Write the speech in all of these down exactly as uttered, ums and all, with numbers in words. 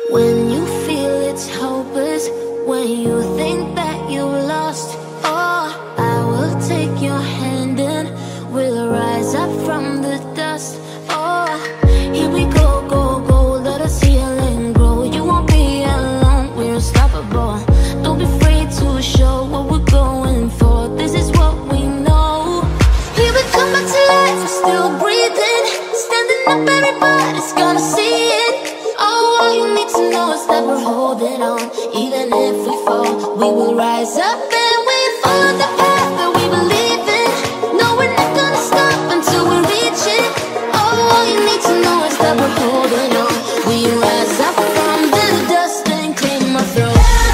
When you feel it's hopeless, when you think that you lost, oh, I will take your hand and we'll rise up from the dust. Oh, here we go, go, go, let us heal and grow. You won't be alone, we're unstoppable. Don't be afraid to show what we're going for. This is what we know. Here we come back to life, we're still breathing. Standing up, everybody's gonna see it. Oh, all you need to know is that we're holding on. Even if we fall, we will rise up and we follow the path that we believe in. No, we're not gonna stop until we reach it. Oh, all you need to know is that we're holding on. We rise up from the dust and claim our throne.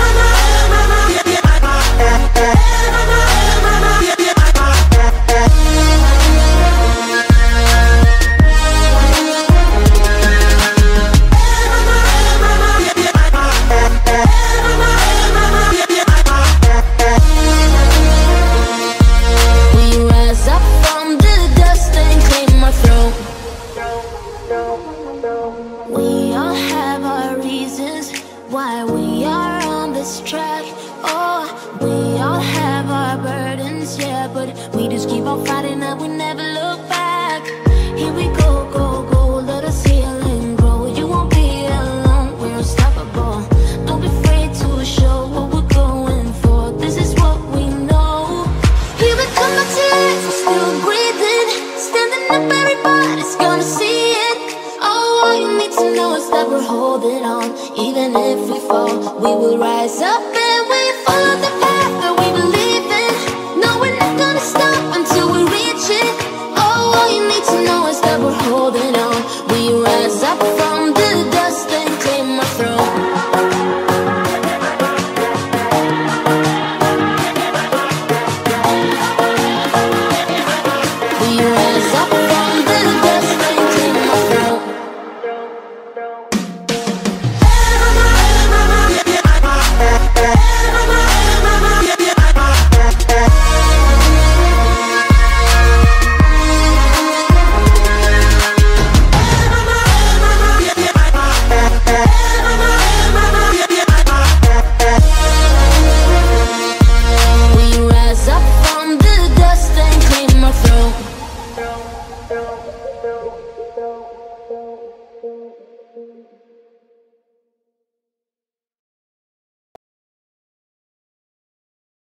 We all have our reasons why we are on this track. Oh, we all have our burdens, yeah, but we just keep on fighting and we never look back. Here we go, go, go, let us heal and grow. You won't be alone, we're unstoppable. Don't be afraid to show what we're going for. This is what we know. Here we come back to life, we're still breathing. Standing up, everybody's gonna see it. Oh, all you need to know is that we're holding on. Even if we fall, we will rise up and we follow the path that we believe in. No, we're not gonna stop until we reach it. Oh, all you need to know is that we're holding on. We rise up from the dust and claim our throne. We rise up.